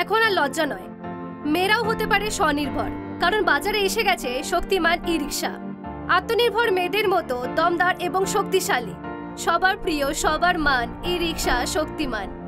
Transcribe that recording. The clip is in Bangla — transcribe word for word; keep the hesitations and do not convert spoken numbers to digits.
এখন আর লজ্জা নয়, মেয়েরাও হতে পারে স্বনির্ভর, কারণ বাজারে এসে গেছে শক্তিমান ই রিক্সা। আত্মনির্ভর মেয়েদের মতো দমদার এবং শক্তিশালী, সবার প্রিয়, সবার মান ই রিক্সা শক্তিমান।